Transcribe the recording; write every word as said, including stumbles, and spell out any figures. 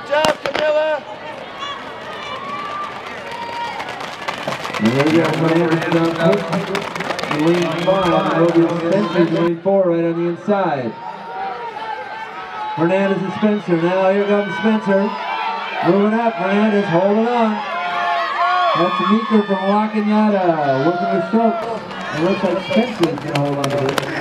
Good job, Camilla. And there you go, Hernandez up in lane five, and over Spencer's in lane four right on the inside. Hernandez and Spencer, now here comes Spencer. Moving up, Hernandez holding on. That's Meeker from Wakanata, working with Schultz. It looks like Spencer's going to hold on to this.